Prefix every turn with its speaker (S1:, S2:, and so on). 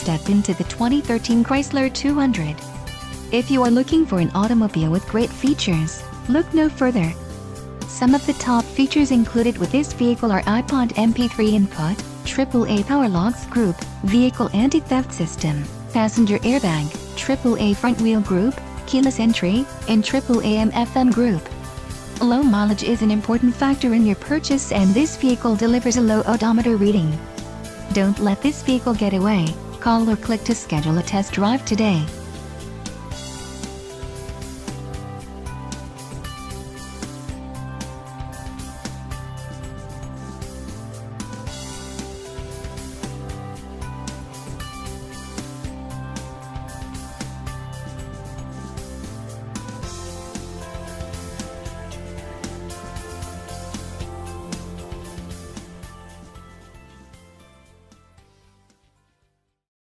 S1: step into the 2013 Chrysler 200. If you are looking for an automobile with great features, look no further. Some of the top features included with this vehicle are iPod MP3 input, AAA power locks group, vehicle anti-theft system, passenger airbag, AAA front wheel group, keyless entry, and AAA AM/FM group. Low mileage is an important factor in your purchase, and this vehicle delivers a low odometer reading. Don't let this vehicle get away. Call or click to schedule a test drive today.